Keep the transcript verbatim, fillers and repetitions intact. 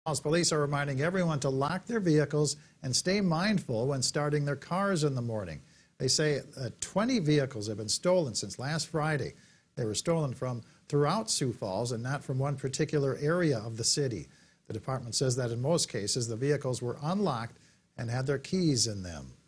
Police are reminding everyone to lock their vehicles and stay mindful when starting their cars in the morning. They say uh, twenty vehicles have been stolen since last Friday. They were stolen from throughout Sioux Falls and not from one particular area of the city. The department says that in most cases the vehicles were unlocked and had their keys in them.